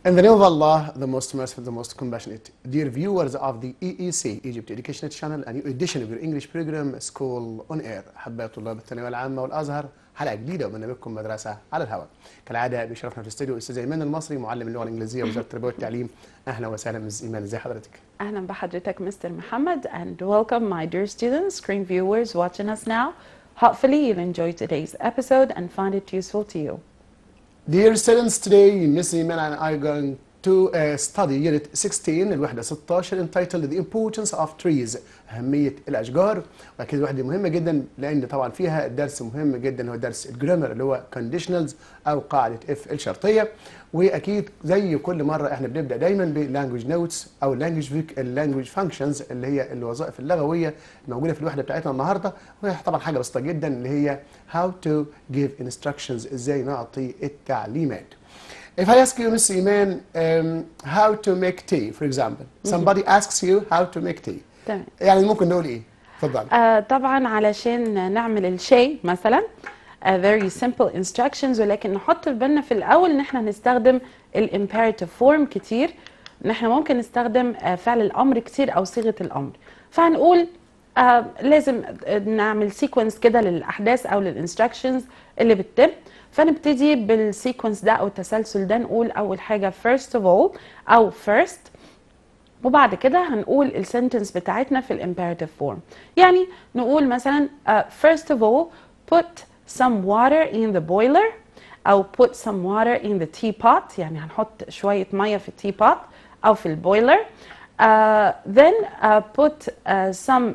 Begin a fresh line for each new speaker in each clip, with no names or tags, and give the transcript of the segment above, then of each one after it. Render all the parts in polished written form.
In the name of Allah, the most merciful, the most compassionate. Dear viewers of the EEC, Egypt Educational Channel, a new edition of your English program, School on Air. أحباء طلاب الثانوية العامة والأزهر، حلقة جديدة من برنامجكم مدرسة على الهواء. كالعادة بيشرفنا في الاستوديو الأستاذ إيمان المصري، معلم اللغة الإنجليزية وزارة التربية والتعليم. أهلا وسهلا مس إيمان، إزي حضرتك؟
أهلا بحضرتك Mr. Muhammad, and welcome my dear students, screen viewers watching us now. Hopefully you'll enjoy today's episode and find it useful to you.
Dear students, today Miss Iman and I are going to study Unit 16 الوحدة 16 entitled The Importance of Trees، أهمية الأشجار. وأكيد وحدة مهمة جدا لأن طبعا فيها درس مهم جدا هو درس الجرامر اللي هو conditionals أو قاعدة اف الشرطية. وأكيد زي كل مرة احنا بنبدأ دايما باللانجوج نوتس أو اللانجوج فانكشنز اللي هي الوظائف اللغوية الموجودة في الوحدة بتاعتنا النهاردة، وهي طبعا حاجة بسيطة جدا اللي هي how to give instructions، إزاي نعطي التعليمات. If I ask you, Miss Iman, how to make tea, for example, somebody asks you how to make tea.
تمام.
يعني ممكن نقول إيه؟ اتفضل.
طبعا علشان نعمل الشاي مثلا very simple instructions، ولكن نحط في بالنا في الأول إن احنا هنستخدم الامبيراتيف فورم كتير، إن احنا ممكن نستخدم فعل الأمر كتير أو صيغة الأمر. فهنقول لازم نعمل سيكونس كده للأحداث أو للانستراكشنز اللي بتتم. فنبتدي بالسيكونس ده او التسلسل ده، نقول اول حاجه first of all او first، وبعد كده هنقول السنتنس بتاعتنا في الامبيراتيف فورم. يعني نقول مثلا first of all put some water in the boiler، او put some water in the teapot، يعني هنحط شويه ميه في التيبوت او في البويلر. Then put some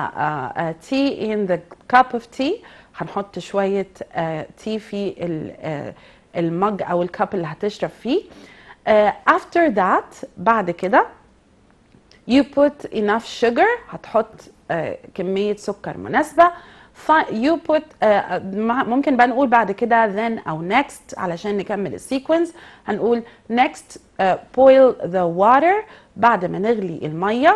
tea in the cup of tea، هنحط شوية تي في المج أو الكاب اللي هتشرب فيه. After that بعد كده you put enough sugar، هتحط كمية سكر مناسبة. you put ممكن بقى نقول بعد كده then أو next علشان نكمل السيكونس. هنقول next boil the water، بعد ما نغلي المية.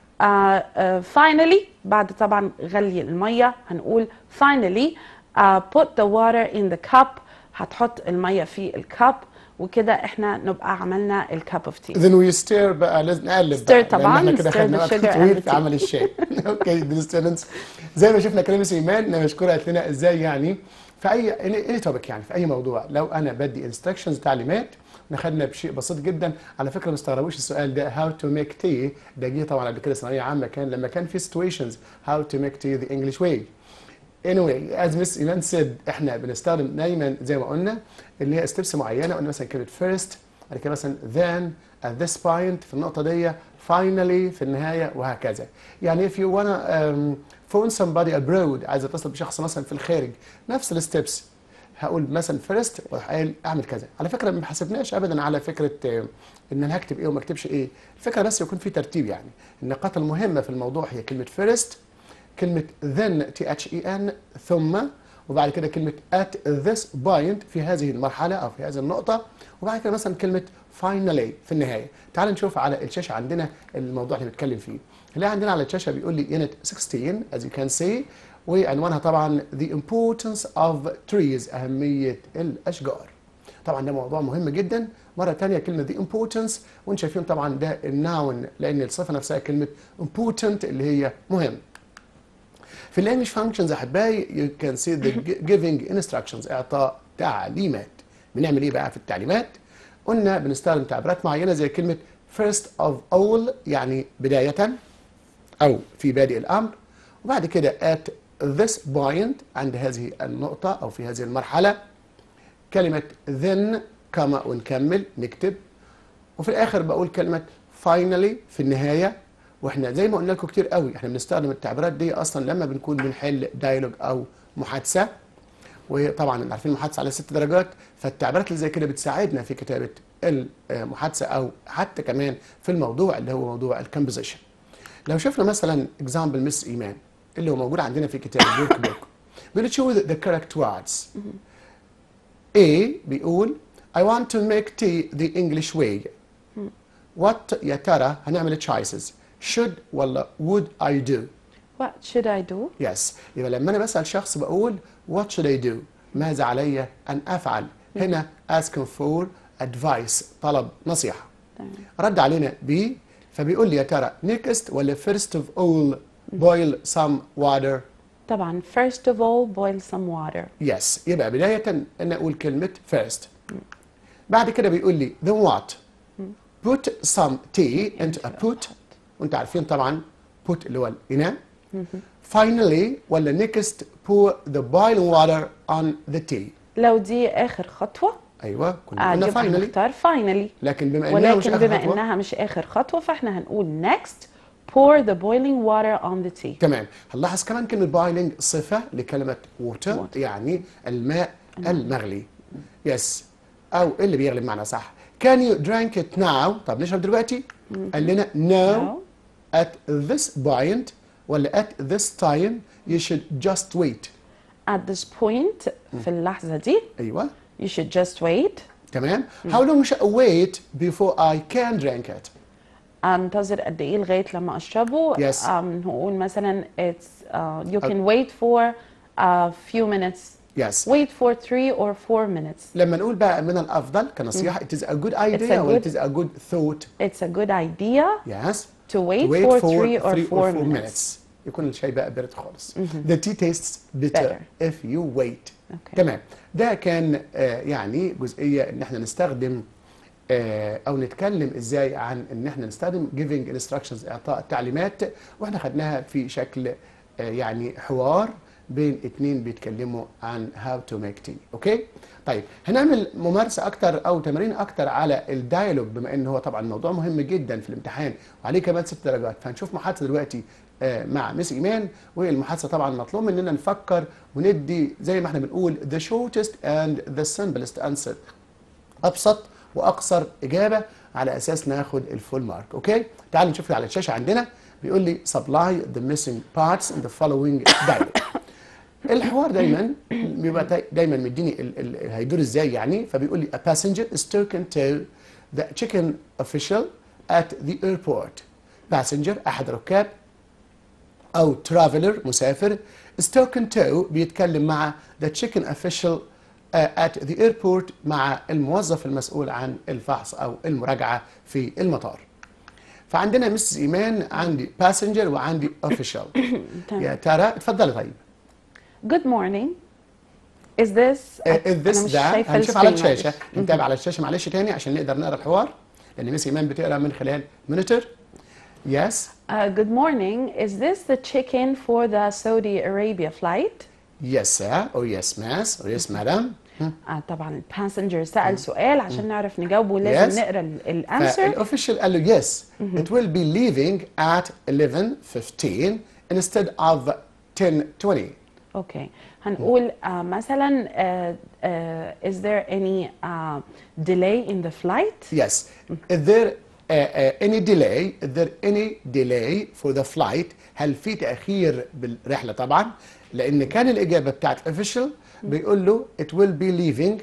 finally بعد طبعا غلي المية هنقول finally put the water in the cup، هتحط المية في الكاب، وكده احنا نبقى عملنا الكاب اوف تي.
Then we stir بقى، لازم نقلب
stir
بقى
طبعا،
لأن احنا كده
stir
خدنا
the
وقت
sugar
طويل
and
في
the
عمل الشاي. اوكي dear students، زي ما شفنا كلام مس إيمان مشكورة قالت لنا ازاي يعني في اي توبيك، يعني في اي موضوع لو انا بدي انستراكشنز تعليمات ناخدنا بشيء بسيط جدا. على فكره ما تستغربوش السؤال ده how to make tea، ده جه طبعا قبل كده ثانويه عامه كان لما كان في situations how to make tea the English way. Anyway as Miss Iman said احنا بنستخدم دايما زي ما قلنا اللي هي ستيبس معينه، قلنا مثلا كلمه first، بعد كده مثلا then at this point في النقطه دي، finally في النهايه، وهكذا. يعني if you wanna phone somebody abroad، عايز اتصل بشخص مثلا في الخارج، نفس الستبس، هقول مثلا فيرست وقال اعمل كذا. على فكره ما حسبناش ابدا على فكره ان انا هكتب ايه وما اكتبش ايه، الفكره بس يكون في ترتيب. يعني النقاط المهمه في الموضوع هي كلمه فيرست، كلمه then then ثم، وبعد كده كلمه at this point في هذه المرحله او في هذه النقطه، وبعد كده مثلا كلمه finally في النهايه. تعال نشوف على الشاشه عندنا الموضوع اللي بنتكلم فيه. اللي عندنا على الشاشه بيقول لي unit 16 as you can see، وعنوانها طبعا The Importance of Trees، أهمية الأشجار. طبعا ده موضوع مهم جدا. مرة تانية كلمة The Importance، وانتم شايفين طبعا ده الناون لأن الصفة نفسها كلمة important اللي هي مهم. في الانجلش فانكشنز أحبائي you can see the giving instructions، إعطاء تعليمات. بنعمل إيه بقى في التعليمات؟ قلنا بنستخدم تعبيرات معينة زي كلمة first of all، يعني بداية أو في بادئ الأمر، وبعد كده at this point عند هذه النقطة أو في هذه المرحلة، كلمة then كما ونكمل نكتب، وفي الآخر بقول كلمة finally في النهاية. وإحنا زي ما قلنا لكم كتير قوي إحنا بنستخدم التعبيرات دي أصلا لما بنكون بنحل دايلوج أو محادثة، وطبعا عارفين المحادثة على 6 درجات، فالتعبيرات اللي زي كده بتساعدنا في كتابة المحادثة أو حتى كمان في الموضوع اللي هو موضوع الكomposition. لو شفنا مثلا example مس إيمان اللي هو موجود عندنا في كتاب الورك بوك، بيقول choose the correct words. A بيقول I want to make tea the English way. What يا ترى هنعمل choices should ولا would I do؟
What should I do؟
Yes، يبقى لما أنا بسأل شخص بقول what should I do؟ ماذا علي أن أفعل؟ هنا asking for advice طلب نصيحة.
تمام.
رد علينا ب، فبيقول لي يا ترى next ولا first of all boil some water.
طبعا first of all boil some water.
yes. يبقى بداية أن أقول كلمة first. بعد كده بيقول لي then what put some tea into a pot. وانتوا عارفين طبعا put اللي هو الإناء. finally ولا next pour the boiling water on the tea.
لو دي آخر خطوة
أيوة كنا قلنا
يبقى
finally،
هنختار finally.
لكن بما إنها مش
ولكن
آخر
بما
خطوة
إنها مش آخر خطوة فإحنا هنقول next pour the boiling water on the tea.
تمام. هنلاحظ كمان كلمة boiling صفة لكلمة water يعني الماء المغلي. yes. أو اللي بيغلي بمعنى صح. can you drink it now. طب نشرب دلوقتي؟ قال لنا no at this point ولا at this time you should just wait.
At this point في اللحظة دي
أيوة
you should just wait.
تمام. how long should I wait before I can drink it.
انتظر قد ايه لغايه لما اشربه.
Yes.
نقول مثلا it's you can wait for a few minutes.
yes.
Wait for 3 or 4 minutes.
لما نقول بقى من الأفضل كنصيحة it is a good idea
a
ولا
good-
it is a good thought.
It's a good idea
yes.
to wait for 3 or 4 minutes.
يكون الشاي بقى بارد خالص. The tea tastes bitter
Better.
if you wait.
Okay.
تمام. ده كان يعني جزئية ان احنا نستخدم او نتكلم ازاي عن ان احنا نستخدم giving instructions اعطاء التعليمات، واحنا خدناها في شكل يعني حوار بين اتنين بيتكلموا عن how to make tea. اوكي؟ طيب هنعمل ممارسة اكتر او تمرين اكتر على الدايلوج، بما ان هو طبعا موضوع مهم جدا في الامتحان وعليه كمان 6 درجات. فهنشوف محادثة دلوقتي مع مس إيمان، والمحادثة طبعا مطلوب مننا نفكر وندي زي ما احنا بنقول the shortest and the simplest answer، أبسط وأقصر إجابة على أساس ناخد الفول مارك. أوكي؟ تعالوا نشوف على الشاشة عندنا بيقول لي supply the missing parts in the following dialogue. الحوار دايما بيبقى دايما مديني هيدور ازاي يعني. فبيقول لي a passenger is talking to the chicken official at the airport. passenger أحد ركاب أو traveler مسافر is talking to بيتكلم مع the chicken official at the airport مع الموظف المسؤول عن الفحص أو المراجعة في المطار. فعندنا مس إيمان عندي passenger وعندي official. يا ترى اتفضلي. طيب
Good morning. Is this
is this
أنا مش
ده
شايفة
هنشوف على
السكرين
الشاشة. نتابع على الشاشة معلش تاني عشان نقدر نقرا الحوار، لأن مس إيمان بتقرا من خلال مونيتور. yes.
Good morning. Is this the check-in for the Saudi Arabia flight?
yes sir. oh yes miss. oh yes madam.
طبعا الباسنجر سأل سؤال عشان نعرف نجاوبه لازم
Yes.
نقرا الانسر.
الأوفيشال قال له yes it will be leaving at 11:15 instead of 10:20.
اوكي هنقول مثلا is there any delay in the flight?
yes. is there any delay is there any delay for the flight. هل في تأخير بالرحلة؟ طبعا لأن كان الإجابة بتاعت official بيقول له it will be leaving.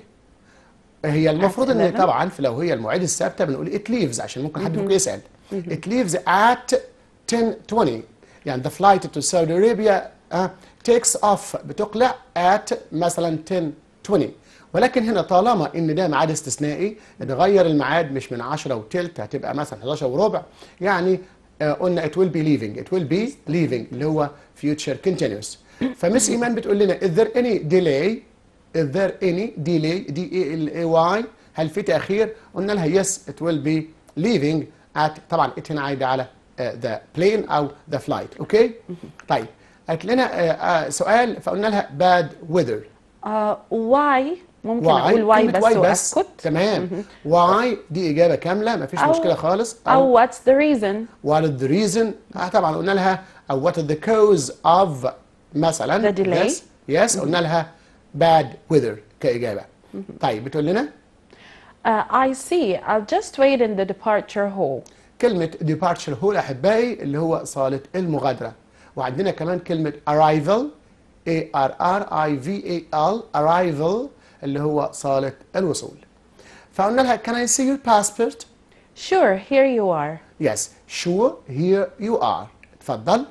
هي المفروض ان
11.
طبعا لو هي المواعيد الثابته بنقول it leaves عشان ممكن حد فيكم يسال. it leaves at 10:20 يعني the flight to Saudi Arabia takes off بتقلع at مثلا 10:20. ولكن هنا طالما ان ده ميعاد استثنائي نغير الميعاد مش من 10 وثلث هتبقى مثلا 11 وربع يعني قلنا it will be leaving it will be leaving اللي هو future continuous. فمس إيمان بتقول لنا is there any delay is there any delay D-E-L-A-Y هل في تأخير؟ قلنا لها yes it will be leaving at طبعا it هنا عايدة على the plane أو the flight. أوكي؟ طيب قالت لنا سؤال فقلنا لها bad weather.
why ممكن اقول why
كلمة
بس واسكت.
تمام. why دي إجابة كاملة مفيش مشكلة خالص.
أو what's the reason.
what is the reason طبعا قلنا لها أو what is the cause of مثلا
the delay.
yes قلنا لها bad weather كإجابة. طيب بتقول لنا
I see. I'll just wait in the departure hall.
كلمة departure hall أحبائي اللي هو صالة المغادرة. وعندنا كمان كلمة arrival A-R-R-I-V-A-L arrival اللي هو صالة الوصول. فقلنا لها can I see your passport.
Sure, here you are.
yes sure here you are اتفضل.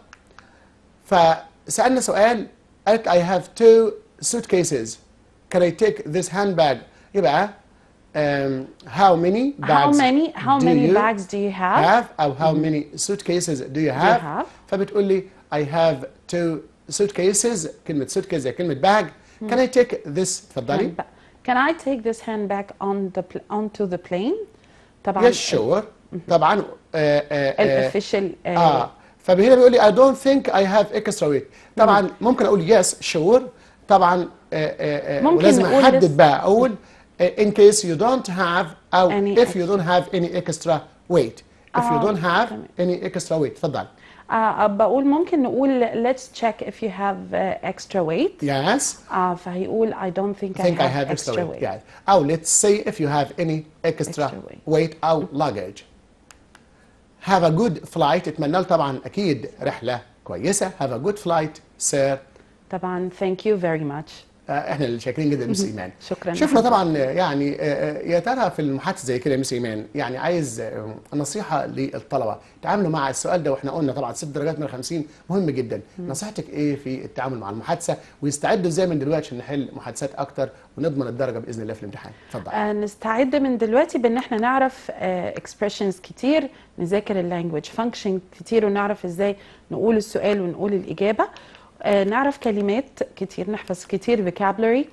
فسألنا سؤال قالت I have 2 suitcases can I take this handbag. يبقى how many bags
how
do
many
you
bags do you have
أو how many suitcases do you
do you
have.
have
فبتقول لي I have 2 suitcases. كلمة suitcase زي كلمة bag. Can I take this؟ اتفضلي.
Can I take this handbag onto the plane؟ طبعا
Yes sure. طبعا
الofficial
فهنا بيقول لي I don't think I have extra weight. طبعا ممكن اقول yes sure. طبعا ولازم احدد بقى اقول in case you don't have او if you don't have any extra weight. If you don't have any extra weight. اتفضل.
بقول ممكن نقول let's check if you have extra weight.
Yes.
فهيقول I don't think I have extra weight.
Yes. أو let's say if you have any extra weight أو luggage. Have a good flight. اتمنى له طبعا أكيد رحلة كويسة. Have a good flight sir.
طبعا thank you very much.
احنا اللي شاكرين جدا مس ايمان.
شكرا.
شفنا طبعا يعني يا ترى في المحادثه زي كده يا مس ايمان يعني عايز نصيحه للطلبه تعاملوا مع السؤال ده، واحنا قلنا طبعا 6 درجات من 50 مهم جدا. نصيحتك ايه في التعامل مع المحادثه ويستعدوا ازاي من دلوقتي عشان نحل محادثات اكتر ونضمن الدرجه باذن الله في الامتحان؟ اتفضل.
نستعد من دلوقتي بان احنا نعرف expressions كتير، نذاكر اللانجوج فانكشن كتير ونعرف ازاي نقول السؤال ونقول الاجابه. نعرف كلمات كتير، نحفظ كتير vocabulary.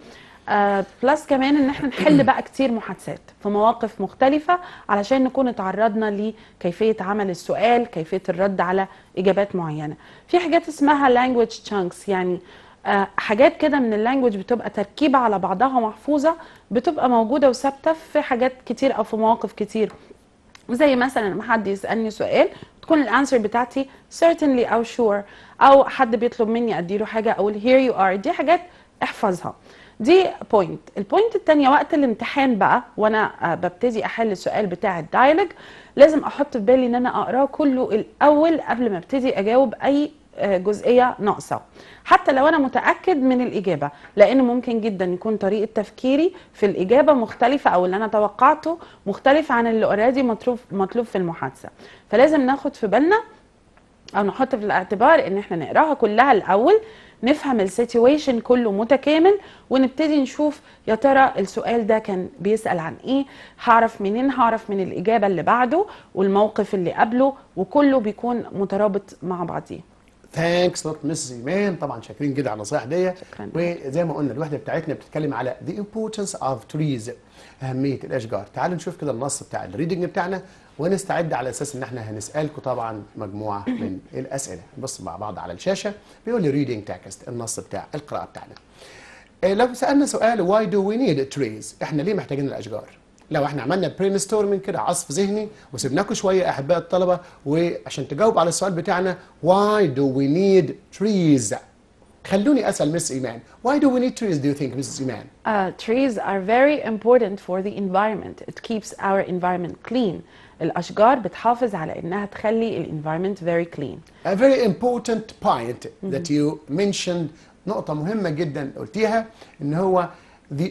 بلس كمان ان احنا نحل بقى كتير محادثات في مواقف مختلفة علشان نكون اتعرضنا لكيفية عمل السؤال، كيفية الرد على اجابات معينة. في حاجات اسمها language chunks، يعني حاجات كده من اللانجوج بتبقى تركيبة على بعضها محفوظة، بتبقى موجودة وثابتة في حاجات كتير او في مواقف كتير. زي مثلا لما حد يسألني سؤال تكون الانسر بتاعتي certainly او sure، او حد بيطلب مني اديله حاجه اقول here you are. دي حاجات احفظها، دي بوينت. البوينت الثانيه وقت الامتحان بقى وانا ببتدي احل السؤال بتاع الدايلوج، لازم احط في بالي ان انا اقراه كله الاول قبل ما ابتدي اجاوب اي جزئيه ناقصه، حتى لو انا متاكد من الاجابه، لان ممكن جدا يكون طريقه تفكيري في الاجابه مختلفه او اللي انا توقعته مختلف عن اللي اوريدي مطلوب في المحادثه. فلازم ناخد في بالنا او نحط في الاعتبار ان احنا نقراها كلها الاول، نفهم السيتويشن كله متكامل، ونبتدي نشوف يا ترى السؤال ده كان بيسأل عن ايه، هعرف منين، هعرف من الاجابه اللي بعده والموقف اللي قبله، وكله بيكون مترابط مع بعضيه.
ثانكس لوت مس ايمان، طبعا شاكرين جدا على النصائح دي. وزي ما قلنا الوحده بتاعتنا بتتكلم على the importance of trees، اهميه الاشجار. تعالوا نشوف كده النص بتاع الريدنج بتاعنا ونستعد على اساس ان احنا هنسالكم طبعا مجموعه من الاسئله. نبص مع بعض على الشاشه، بيقول لي ريدنج تكست، النص بتاع القراءه بتاعنا. لو سالنا سؤال why do we need trees، احنا ليه محتاجين الاشجار؟ لو احنا عملنا برين ستورمنج كده، عصف ذهني، وسيبناكم شويه احباء الطلبه وعشان تجاوب على السؤال بتاعنا why do we need trees، خلوني اسال مس ايمان why do we need trees do you think Mrs. ايمان؟
Trees are very important for the environment. It keeps our environment clean. الاشجار بتحافظ على انها تخلي الانفايرمنت very clean.
A very important point that you mentioned، نقطة مهمة جدا قلتيها، ان هو the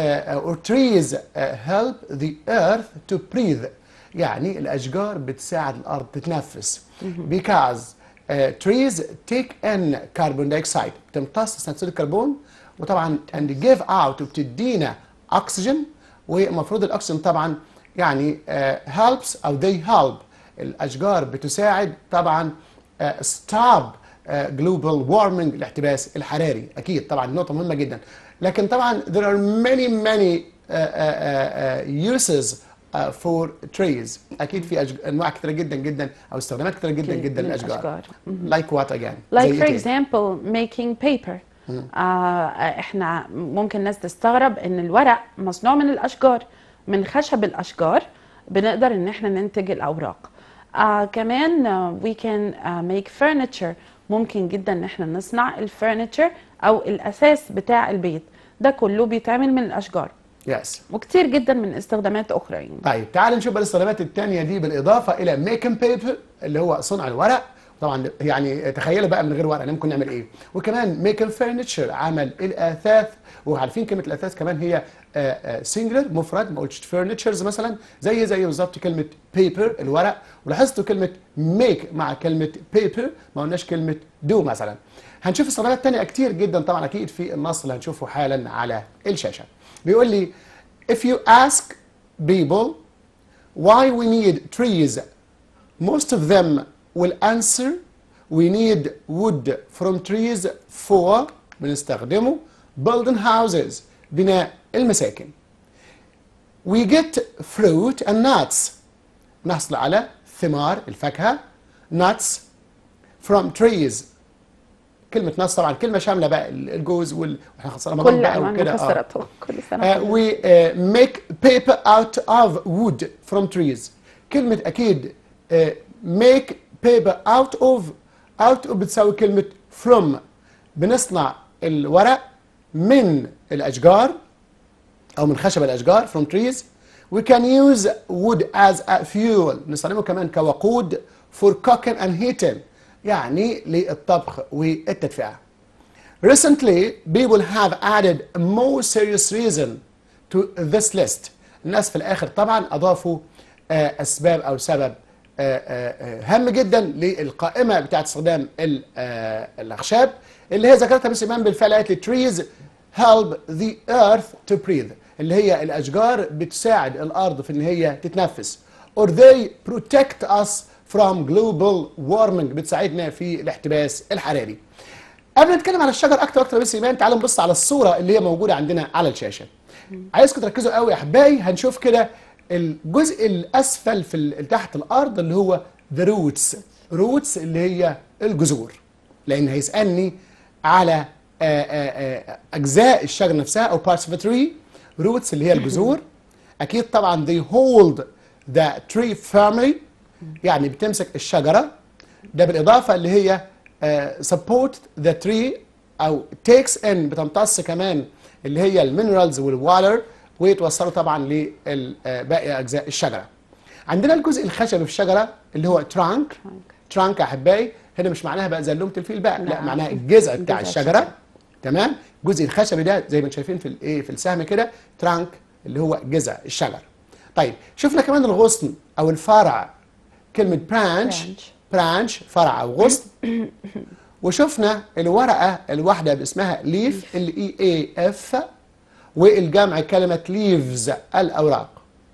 trees help the earth to breathe، يعني الاشجار بتساعد الارض تتنفس. because trees take in carbon dioxide، بتمتص ثاني اكسيد الكربون، وطبعا and give out وبتدينا اكسجين، ومفروض الاكسجين طبعا يعني helps او they help، الاشجار بتساعد طبعا stop global warming، الاحتباس الحراري. اكيد طبعا نقطه مهمه جدا، لكن طبعا there are many uses for trees. اكيد في انواع كثيره جدا جدا او استخدامات كثيره جدا جدا للاشجار. like what again؟
like for example making paper. احنا ممكن ناس تستغرب ان الورق مصنوع من الاشجار، من خشب الاشجار بنقدر ان احنا ننتج الاوراق. كمان we can make furniture، ممكن جدا ان احنا نصنع الفurniture او الاساس بتاع البيت، ده كله بيتعمل من الاشجار.
يس.
وكتير جدا من استخدامات اخرى يعني.
طيب تعال نشوف بقى الاستخدامات الثانيه دي بالاضافه الى making paper اللي هو صنع الورق. طبعا يعني تخيلوا بقى من غير ورق ممكن نعمل ايه؟ وكمان making furniture، عمل الاثاث. وعارفين كلمه الاثاث كمان هي سنجلر، مفرد، ما قلتش furnitures مثلا، زي بالظبط كلمه paper الورق. ولاحظتوا كلمه make مع كلمه paper، ما قلناش كلمه do مثلا. هنشوف استخدامات ثانيه كتير جدا طبعا اكيد في النص اللي هنشوفه حالا على الشاشه. بيقول لي if you ask people why we need trees, most of them will answer we need wood from trees for بنستخدمه building houses بناء المساكن. We get fruit and nuts نحصل على ثمار الفاكهة nuts from trees. كلمة nuts طبعا كلمة شاملة بقى الجوز واحنا خلصنا
كل أنواع المكسرات كل سنة.
we make paper out of wood from trees. كلمة أكيد make paper out of بتساوي كلمة from. بنصنع الورق من الأشجار أو من خشب الأشجار from trees. We can use wood as a fuel نستخدمه كمان كوقود for cooking and heating يعني للطبخ والتدفئة. Recently people have added a more serious reason to this list. الناس في الآخر طبعا أضافوا أسباب أو سبب هام جدا للقائمة بتاعت استخدام الأخشاب اللي هي ذكرتها مس إيمان بالفعل. قالت لي trees help the earth to breathe اللي هي الأشجار بتساعد الأرض في إن هي تتنفس. or they protect us from global warming بتساعدنا في الاحتباس الحراري. قبل ما نتكلم على الشجر أكتر وأكتر مس إيمان تعالوا نبص على الصورة اللي هي موجودة عندنا على الشاشة. عايزكم تركزوا قوي يا أحبائي. هنشوف كده الجزء الأسفل في تحت الأرض اللي هو the roots اللي هي الجذور لأن هيسألني على أجزاء الشجر نفسها أو parts of a tree. roots اللي هي الجذور. أكيد طبعا they hold the tree firmly يعني بتمسك الشجرة. ده بالإضافة اللي هي support the tree أو takes in بتمتص كمان اللي هي المينرالز والواتر ويتوصلوا طبعا لباقي أجزاء الشجرة. عندنا الجزء الخشبي في الشجرة اللي هو trunk يا أحبائي. هنا مش معناها بقى زلومة الفيل بقى لا معناها الجذع بتاع الشجرة. تمام. الجزء الخشبي ده زي ما انتم شايفين في الايه في السهم كده ترانك اللي هو جذع الشجر. طيب شفنا كمان الغصن او الفرع كلمه برانش فرع او غصن. وشفنا الورقه الواحده باسمها ليف LEAF والجمع كلمه ليفز الاوراق.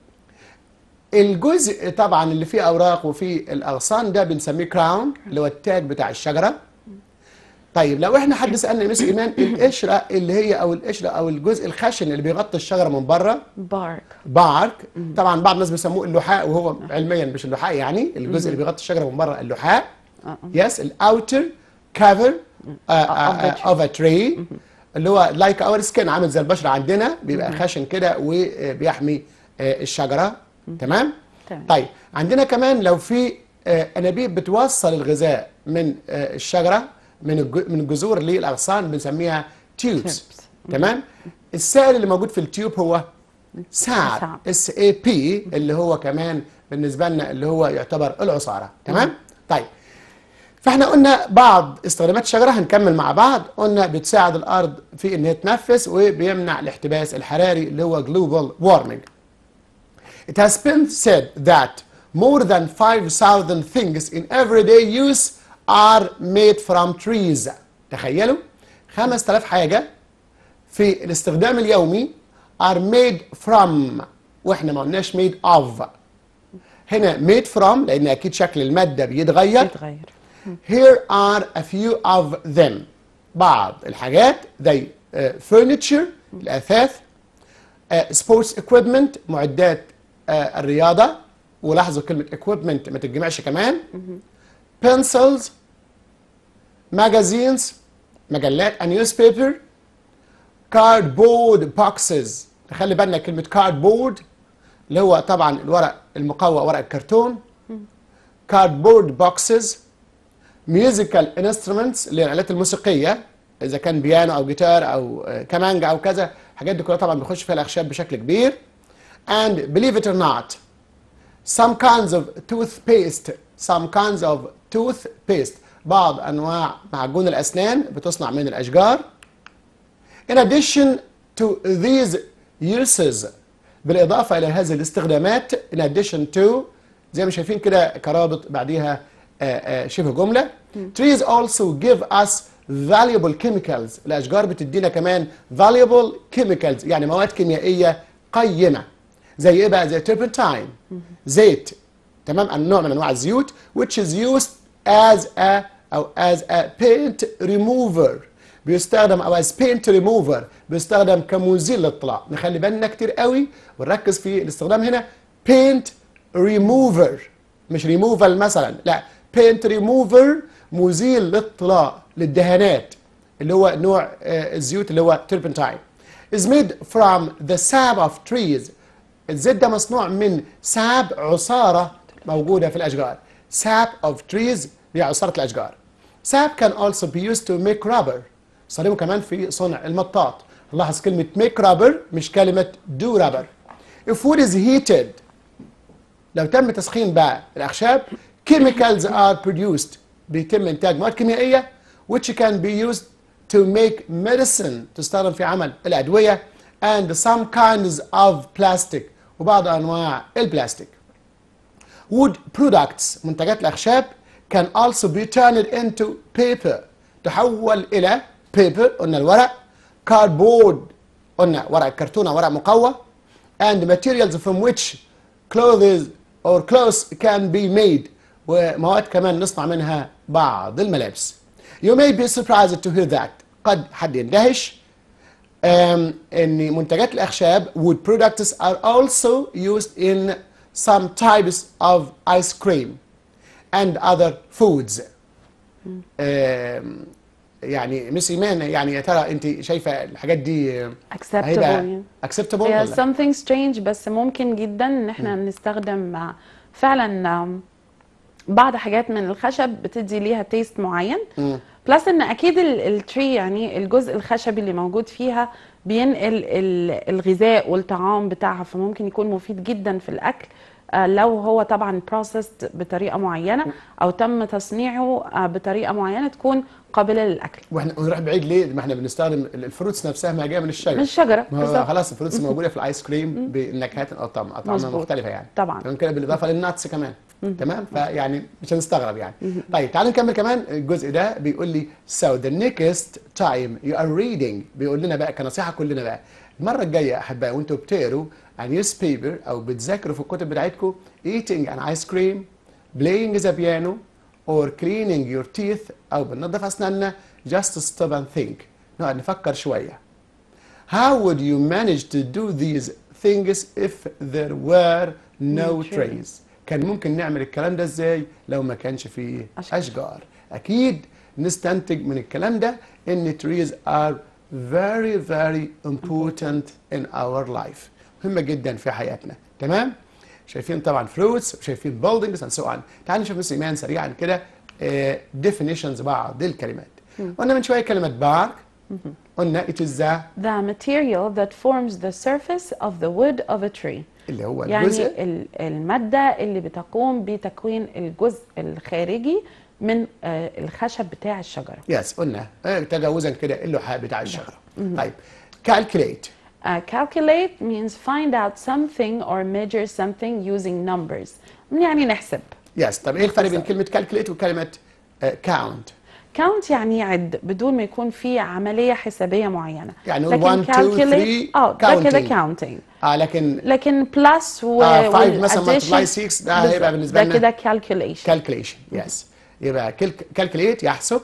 الجزء طبعا اللي فيه اوراق وفيه الاغصان ده بنسميه كراون اللي هو التاج بتاع الشجره. طيب لو احنا حد سالنا يا مس ايمان القشره اللي هي او القشره او الجزء الخشن اللي بيغطي الشجره من بره بارك طبعا بعض الناس بيسموه اللحاء وهو علميا مش اللحاء يعني الجزء اللي بيغطي الشجره من بره اللحاء. يس الاوتر كفر اوف ا تري اللي هو لايك اور سكين عامل زي البشره عندنا بيبقى خشن كده وبيحمي الشجره. تمام. طيب عندنا كمان لو في انابيب بتوصل الغذاء من الشجره من الجذور للاغصان بنسميها تيوبس. تمام. السائل اللي موجود في التيوب هو ساب SAP اللي هو كمان بالنسبه لنا اللي هو يعتبر العصاره. تمام. طيب فاحنا قلنا بعض استخدامات الشجره هنكمل مع بعض. قلنا بتساعد الارض في ان هي تنفس وبيمنع الاحتباس الحراري اللي هو global warming. It has been said that more than 5,000 things in everyday use are made from trees. تخيلوا 5000 حاجة في الاستخدام اليومي are made from واحنا ما قلناش made of. هنا made from لأن أكيد شكل المادة بيتغير. Here are a few of them. بعض الحاجات زي furniture الأثاث sports equipment معدات الرياضة ولاحظوا كلمة equipment ما تتجمعش كمان. pencils magazines مجلات a newspaper cardboard boxes. نخلي بالنا كلمة cardboard اللي هو طبعا الورق المقوى ورق الكرتون. cardboard boxes musical instruments اللي هي الآلات الموسيقية إذا كان بيانو أو جيتار أو كمانجا أو كذا الحاجات دي كلها طبعا بيخش فيها الأخشاب بشكل كبير. and believe it or not some kinds of toothpaste بعض أنواع معجون الأسنان بتصنع من الأشجار. in addition to these uses بالإضافة إلى هذه الاستخدامات in addition to زي ما شايفين كده كرابط بعديها شبه جملة. trees also give us valuable chemicals. الأشجار بتدينا كمان valuable chemicals يعني مواد كيميائية قيمة. زي ايه بقى؟ زي تربنتاين، زيت، تمام، نوع من انواع الزيوت which is used as a paint remover، بيستخدم او as paint remover، بيستخدم كمزيل للطلاء. نخلي بالنا كتير قوي ونركز في الاستخدام هنا، paint remover مش removal مثلا، لا paint remover مزيل للطلاء للدهانات، اللي هو نوع الزيوت اللي هو تربنتاين. is made from the sap of trees. الزيت ده مصنوع من ساب عصارة موجودة في الأشجار. sap of trees هي عصارة الأشجار. sap can also be used to make rubber. استخدمه كمان في صنع المطاط. نلاحظ كلمة make rubber مش كلمة do rubber. if wood is heated، لو تم تسخين بقى الأخشاب chemicals are produced، بيتم إنتاج مواد كيميائية which can be used to make medicine، تستخدم في عمل الأدوية and some kinds of plastic، وبعض أنواع البلاستيك. wood products منتجات الأخشاب can also be turned into paper، تحول إلى paper قلنا الورق، cardboard قلنا ورق الكرتونة ورق مقوى، and materials from which clothes can be made، ومواد كمان نصنع منها بعض الملابس. You may be surprised to hear that، قد حد يندهش ان منتجات الاخشاب wood products are also used in some types of ice cream and other foods. يعني مس ايمان، يعني يا ترى انت شايفه الحاجات دي
acceptable
acceptable
هي
ولا؟
something strange، بس ممكن جدا ان احنا نستخدم فعلا بعض حاجات من الخشب بتدي ليها تيست معين. بلس ان اكيد التري يعني الجزء الخشبي اللي موجود فيها بينقل الغذاء والطعام بتاعها، فممكن يكون مفيد جدا في الاكل لو هو طبعا processed بطريقه معينه او تم تصنيعه بطريقه معينه تكون قابله للاكل.
واحنا نروح بعيد ليه؟ ما احنا بنستخدم الفروتس نفسها، ما جايه من الشجره.
من الشجره
ما خلاص الفروتس موجوده في الايس كريم بنكهات او اطعمه مختلفه يعني.
طبعا.
كمان كده بالاضافه للناتس كمان. تمام، فيعني مش هنستغرب يعني. طيب تعالوا نكمل كمان الجزء ده. بيقول لي so the next time you are reading، بيقول لنا بقى كنصيحه كلنا بقى المره الجايه احبائي وانتوا بتقروا a newspaper او بتذاكروا في الكتب بتاعتكم eating an ice cream playing the piano or cleaning your teeth او بننظف اسناننا just stop and think، نقعد نفكر شويه. How would you manage to do these things if there were no trees؟ كان ممكن نعمل الكلام ده ازاي لو ما كانش فيه اشجار؟ اكيد نستنتج من الكلام ده ان trees are very very important in our life، مهمة جدا في حياتنا. تمام؟ شايفين طبعا fruits وشايفين buildings and so on. تعالوا نشوف بس ايمان سريعا كده definitions بعض الكلمات. قلنا من شوية كلمة bark، قلنا it is
the material that forms the surface of the wood of a tree،
اللي هو الجزء
يعني المادة اللي بتقوم بتكوين الجزء الخارجي من الخشب بتاع الشجرة.
يس قلنا تجاوزا كده اللحاء بتاع الشجرة. طيب calculate.
Calculate means find out something or measure something using numbers، يعني نحسب.
يس طب ايه الفرق بين كلمة calculate وكلمة count؟
count يعني يعد بدون ما يكون في عملية حسابية معينة.
يعني
لكن
1 2 3
ده كده counting.
لكن
plus
5 مثلا multiply 6 ده هيبقى بالنسبة لنا
ده كده calculation.
يس يبقى calculate يحسب.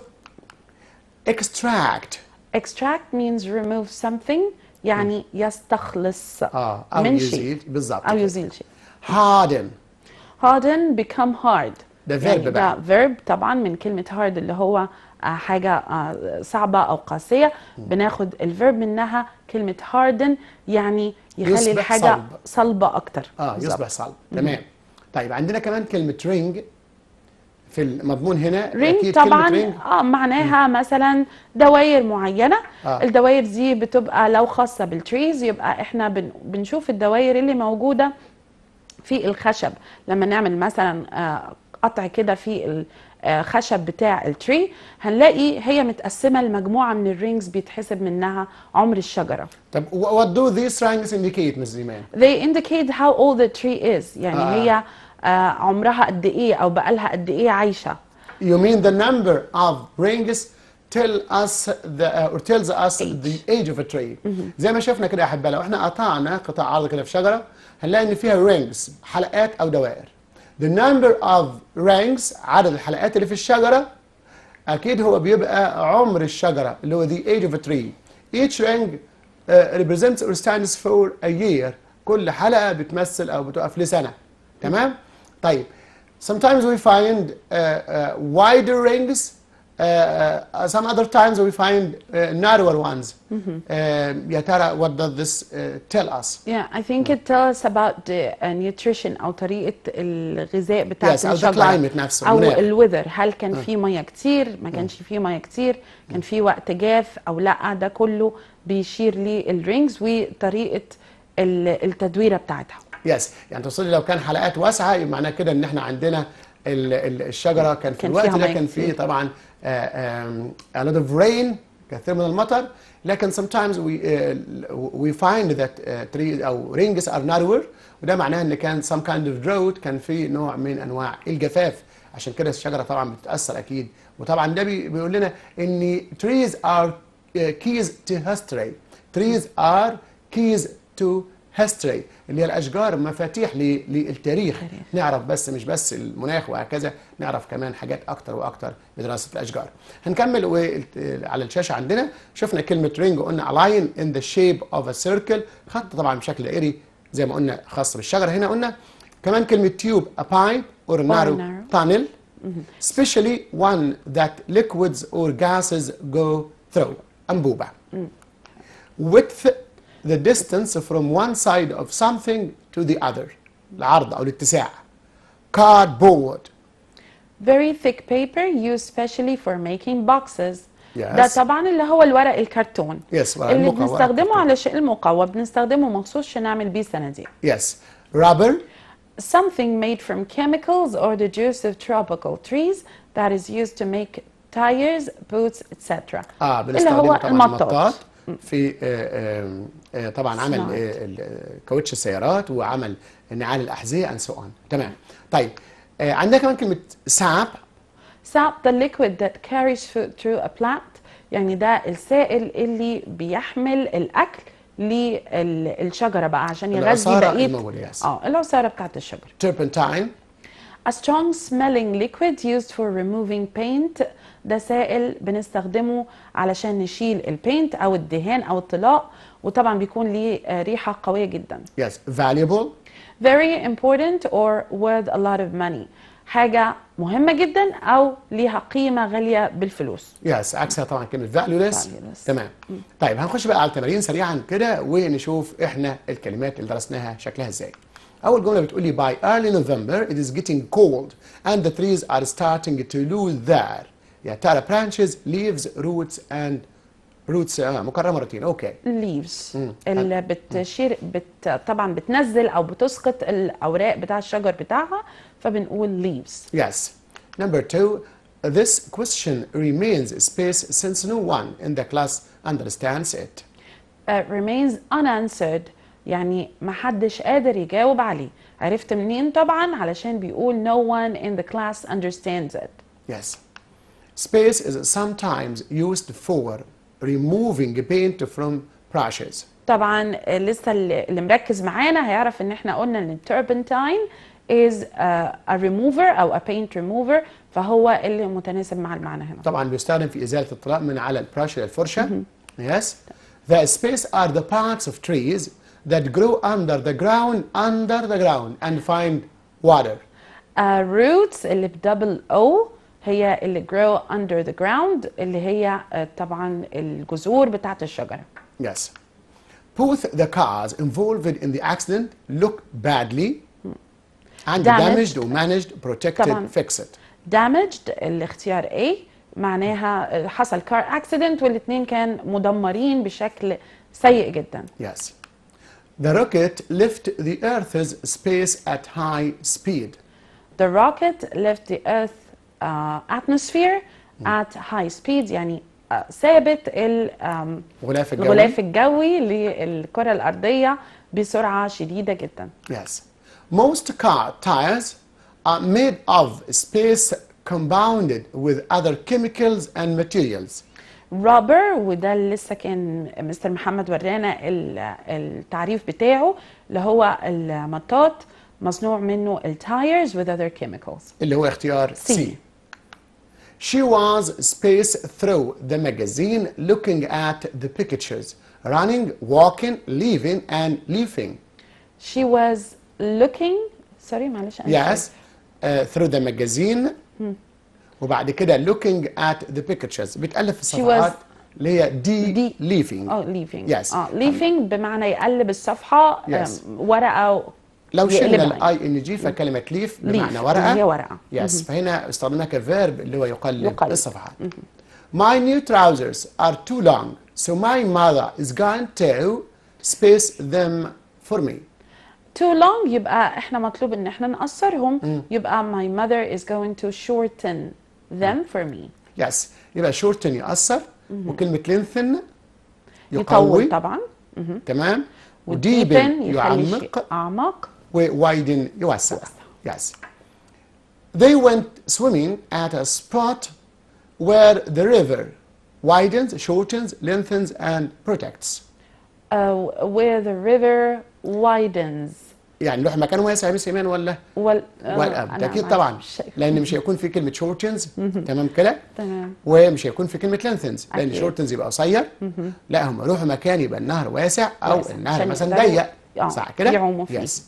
extract
means remove something، يعني يستخلص
أو
من
يزيل
شيء
بالظبط
أو يزيل شيء.
harden
become hard،
ده verb
يعني
بقى.
ده verb طبعا من كلمة hard اللي هو حاجة صعبة أو قاسية، بناخد الverb منها كلمة harden يعني يخلي الحاجة صلبة أكتر.
يصبح صلب. تمام. طيب عندنا كمان كلمة ring في المضمون هنا.
رينج طبعا معناها مثلا دواير معينه. الدواير دي بتبقى لو خاصه بالتريز، يبقى احنا بنشوف الدواير اللي موجوده في الخشب لما نعمل مثلا قطع كده في الخشب بتاع التري، هنلاقي هي متقسمه لمجموعه من الرينجز بيتحسب منها عمر الشجره.
طب what do these rings indicate Ms. إيمان؟
They indicate how old the tree is، يعني هي عمرها قد ايه او بقالها قد ايه عايشه.
You mean the number of rings tells us the age of a tree. زي ما شفنا كده يا احبائي، لو احنا قطعنا قطاع عرض كده في شجره هنلاقي ان فيها rings حلقات او دوائر. The number of rings عدد الحلقات اللي في الشجرة اكيد هو بيبقى عمر الشجرة اللي هو the age of a tree. Each ring represents or stands for a year. كل حلقة بتمثل او بتقف لسنة. تمام؟ طيب sometimes we find wider rings. Some other times we find narrower ones. يا ترى what does this tell us?
Yeah, I think it tells us about the nutrition أو طريقة الغذاء بتاعة
Yes, أو the
الشجرة
climate نفسه،
أو
المناخ.
الويذر. هل كان في مية كتير؟ ما كانش في مية كتير؟ كان في وقت جاف أو لأ؟ ده كله بيشير للرينجز وطريقة التدويرة بتاعتها.
Yes، يعني توصلي لو كان حلقات واسعة يبقى معناه كده إن إحنا عندنا الشجرة كان في الوقت ده كان فيه طبعا a lot of rain كثير من المطر. لكن sometimes we find that trees أو rings are narrower وده معناه إن كان some kind of drought كان في نوع من أنواع الجفاف. عشان كده الشجرة طبعا بتتأثر أكيد. وطبعا ده بيقول لنا إن trees are keys to history. Trees are keys to history اللي هي الاشجار مفاتيح للتاريخ. نعرف بس مش بس المناخ وهكذا، نعرف كمان حاجات اكتر واكتر بدراسه الاشجار. هنكمل على الشاشه عندنا شفنا كلمه رينج وقلنا align in the shape of a circle، خط طبعا بشكل دائري زي ما قلنا خاص بالشجره. هنا قلنا كمان كلمه تيوب a pipe or a narrow tunnel especially one that liquids or gases go through. انبوبه. width the distance from one side of something to the other. العرض أو الاتساع. Cardboard.
Very thick paper used specially for making boxes.
Yes.
ده طبعا اللي هو الورق الكرتون.
Yes, ورق
اللي
المقوى.
بنستخدمه على شيء المقوى بنستخدمه مخصوص عشان نعمل بيه صناديق.
Yes. Rubber.
Something made from chemicals or the juice of tropical trees that is used to make tires, boots, etc. اللي هو المطاط.
في طبعا عمل كاوتش السيارات وعمل نعال الأحذية and so on. تمام. طيب عندنا كمان كلمة sap.
Sap the liquid that carries food through a plant. يعني ده السائل اللي بيحمل الأكل للشجرة بقى عشان يغذي بقية العصارة بتاعت الشجرة.
Turpentine.
A strong smelling liquid used for removing paint. ده سائل بنستخدمه علشان نشيل البينت او الدهان او الطلاء وطبعا بيكون ليه ريحة قوية جدا.
Yes. Valuable.
Very important or worth a lot of money. حاجة مهمة جدا او ليها قيمة غالية بالفلوس.
Yes. عكسها طبعا كلمة valueless. تمام. طيب هنخش بقى على التمارين سريعا كده ونشوف احنا الكلمات اللي درسناها شكلها ازاي. أول جملة بتقول لي by early November it is getting cold and the trees are starting to lose their يا ترى branches, leaves, roots and roots مكررة مرتين. اوكي.
leaves اللي بتشير طبعا بتنزل او بتسقط الاوراق بتاع الشجر بتاعها فبنقول leaves.
Yes. Number 2 this question remains space since no one in the class understands it.
Remains unanswered يعني ما حدش قادر يجاوب عليه. عرفت منين؟ طبعا علشان بيقول no one in the class understands it.
Yes. Space is sometimes used for removing paint from brushes.
طبعا لسه اللي مركز معانا هيعرف ان احنا قلنا ان turpentine is a remover او a paint remover فهو اللي متناسب مع المعنى هنا.
طبعا بيستخدم في ازالة الطلاء من على البراش للفرشة. Yes. The space are the parts of trees that grow under the ground and find water.
Roots اللي بدبل O هي اللي grow under the ground اللي هي طبعا الجذور بتاعت الشجرة.
Yes. Both the cars involved in the accident look badly and damaged or managed, protected, fixed.
Damaged الاختيار A معناها حصل car accident والاثنين كان مدمرين بشكل سيء جدا.
Yes. The rocket left the Earth's space at high speed.
The rocket left the Earth atmosphere at high speed يعني ثابت الغلاف الجوي للكرة الأرضية بسرعة شديدة جدا.
Yes. Most car tires are made of space compounded with other chemicals and materials.
rubber، وده اللي لسه كان مستر محمد ورانا التعريف بتاعه، اللي هو المطاط مصنوع منه التايرز with other chemicals.
اللي هو اختيار
C.
C. She was spaced through the magazine looking at the pictures, running, walking, leaving and leaving.
She was looking sorry معلش أنا
Yes, through the magazine. وبعد كده looking at the pictures بتقلب في الصفحات اللي هي D leaving.
leaving.
Yes.
leaving بمعنى يقلب الصفحة.
Yes.
ورقة
لو شلنا
يقلبها.
الاي ان جي فكلمه ليف بمعنى
leaf
ورقه.
اللي هي ورقة.
يس فهنا استخدمناها كفيرب اللي هو يقلب الصفحات.
مهم.
My new trousers are too long, so my mother is going to space them for me.
too long يبقى احنا مطلوب ان احنا نقصرهم، يبقى my mother is going to shorten them for me.
يس يبقى shorten يقصر، وكلمة lengthen
يطول
يقوي،
طبعا.
تمام،
deepen
وديبن
يخلي
يعمق،
شيء أعمق.
ووايدن يوسع. Yes. They went swimming at a spot where the river widens, shortens, lengthens and protects.
Where the river widens.
يعني نروح مكان واسع يا مس ايمان ولا؟
أنا
اكيد طبعا، لان مش هيكون في كلمه shortens تمام كده؟
تمام.
ومش هيكون في كلمه lengthens لان
أكيد.
shortens يبقى قصير. لا هم يروحوا مكان يبقى النهر واسع او
واسع.
النهر
عشان
مثلا
يقدروا
ضيق، صح كده؟
يعوموا فيه.
Yes.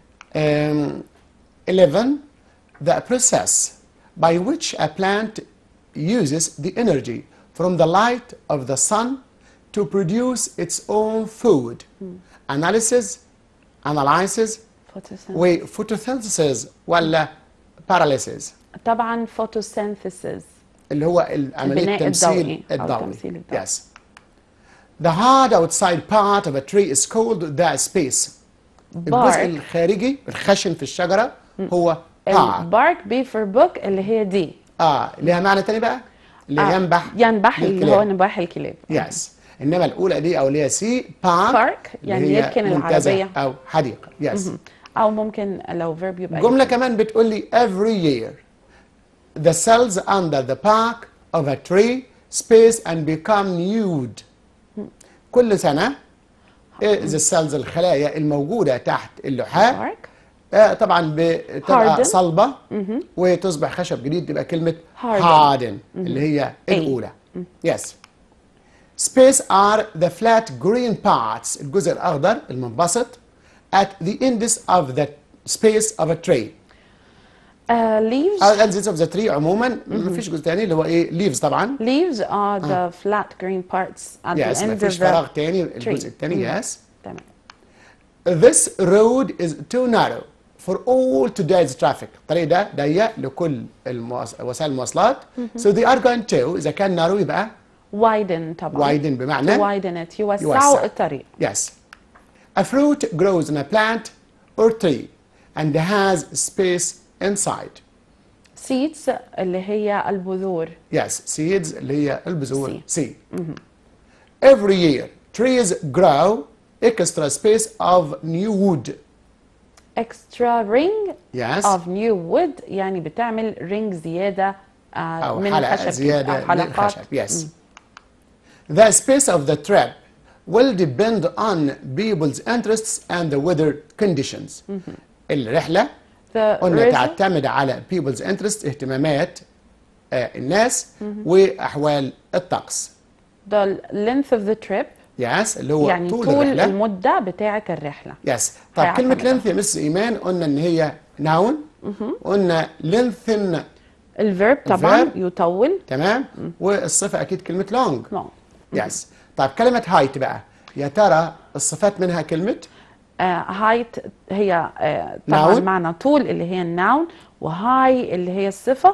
11 the process by which a plant uses the energy from the light of the sun to produce its own food. Analysis, analysis,
photosynthesis.
وphotosynthesis ولا paralysis
طبعا photosynthesis
اللي هو عملية
البناء
التمثيل
الضوئي.
الضوئي. Yes. The hard outside part of a tree is called the space. الجزء الخارجي الخشن في الشجرة هو part.
bark B for book اللي هي دي.
ليها معنى تاني بقى اللي
ينبح اللي هو نباح الكلاب.
Yes. انما الاولى دي او اللي هي سي park
يعني يركن العربية
او حديقة. Yes.
او ممكن لو verb يبقى
جملة كمان بتقول لي every year the cells under the bark of a tree space and become nude. كل سنة the cells الخلايا الموجودة تحت اللحاف طبعا بتبقى صلبة وتصبح خشب جديد، تبقى كلمة harden اللي هي الأولى. Yes. Space are the flat green parts الجزء الأخضر المنبسط at the ends of the space of a tree.
leaves.
ends of the tree عموما مفيش جزء تاني اللي هو ايه leaves طبعا.
leaves are the flat green parts at the end of the
مفيش فراغ تاني الجزء التاني. Yes.
تمام.
This road is too narrow for all today's traffic. الطريق ده ضيق لكل وسائل المواصلات. So they are going to إذا كان narrow يبقى
widen طبعا.
widen بمعنى
widen it يوسعوا الطريق.
Yes. A fruit grows in a plant or tree and has space inside.
seeds اللي هي البذور.
Yes, seeds اللي هي البذور. seed. Every year trees grow extra space of new wood.
extra ring
Yes.
of new wood يعني بتعمل رينج زيادة
أو
من
حلقة
الخشب
زيادة
أو حلقات.
للخشب. Yes. The space of the trap will depend on people's interests and the weather conditions. الرحلة قلنا تعتمد على people's interest اهتمامات الناس وأحوال الطقس.
The length of the trip
Yes اللي هو
يعني
طول
طول
الرحلة.
المدة بتاعة الرحلة.
Yes. طيب كلمة length يا مس إيمان قلنا إن هي noun. قلنا lengthen
الفيرب طبعا يطول.
تمام. والصفة أكيد كلمة long.
long.
Yes. طيب كلمة height بقى يا ترى الصفات منها كلمة
height هي طبعا
noun.
معنى طول اللي هي الناون، وهاي اللي هي الصفة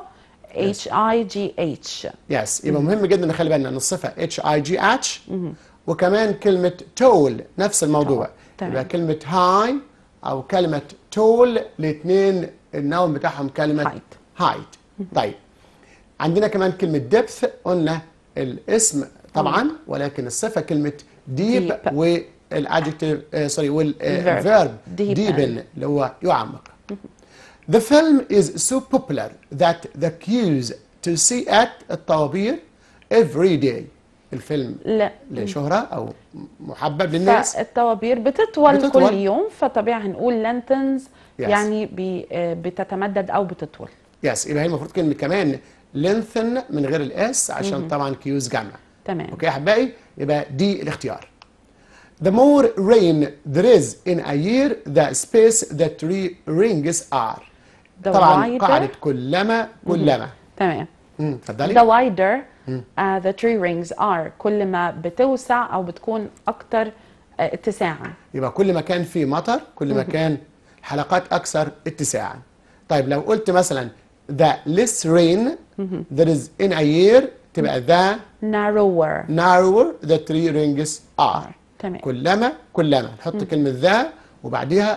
HIGH.
Yes. يبقى مهم جدا نخلي بالنا ان الصفة HIGH وكمان كلمة tall نفس الموضوع. يبقى كلمة high او كلمة tall الاثنين الناون بتاعهم كلمة height. طيب عندنا كمان كلمة depth قلنا الاسم طبعا ولكن الصفة كلمة deep والادجكتيف سوري والverb deepen اللي هو يعمق. The film is so popular that the queues to see at الطوابير every day الفيلم
لا
لشهرة أو محبب للناس.
فالطوابير بتطول كل
بتطول.
يوم، فطبيعي هنقول lengthens
Yes.
يعني بتتمدد او بتطول.
يس، يبقى هي المفروض كلمة كمان lengthen من غير الاس عشان طبعا كيوز جمع.
تمام.
اوكي يا احبائي، يبقى دي الاختيار. The more rain there is in a year, the space the tree rings are.
The
طبعا
wider.
قاعدة كلما.
تمام.
اتفضلي.
The wider the tree rings are، كل ما بتوسع او بتكون اكتر اتساعا.
يبقى كل ما كان في مطر كل ما كان الحلقات اكثر اتساعا. طيب لو قلت مثلا the less rain there is in a year تبقى the narrower the tree rings are.
تمام.
كلما نحط كلمة ذا وبعديها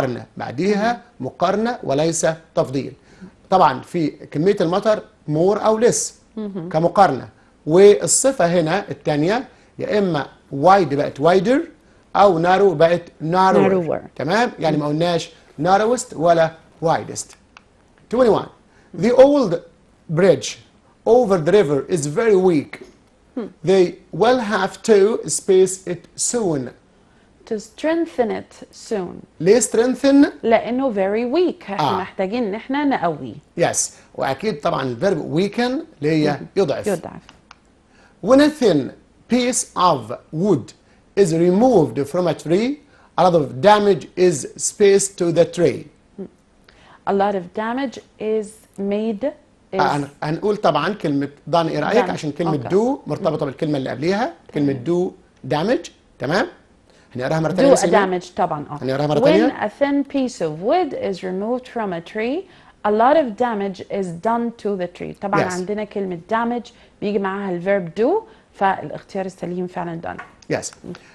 مقارنة وليس تفضيل. طبعا في كمية المطر more أو less كمقارنة، والصفة هنا الثانية يا إما wide بقت wider أو narrow بقت narrower. تمام، يعني ما قلناش narrowest ولا widest. 21 The old bridge over the river is very weak. They will have to space it soon.
To strengthen it soon.
ليه strengthen؟
لأنه very weak، احنا محتاجين ان احنا نقويه.
Yes، وأكيد طبعا الفيرب weaken اللي هي يضعف. When a thin piece of wood is removed from a tree, a lot of damage is spaced to the tree.
A lot of damage is made.
هنقول طبعا كلمة done ايه رأيك؟ عشان كلمة do مرتبطة بالكلمة اللي قبليها، كلمة do damage. تمام؟ هنقراها مرة ثانية.
do a damage طبعا.
هنقراها مرة ثانية.
When a thin piece of wood is removed from a tree, a lot of damage is done to the tree. طبعا عندنا كلمة damage بيجي معاها الفيرب do، فالاختيار السليم فعلا done.
Yes.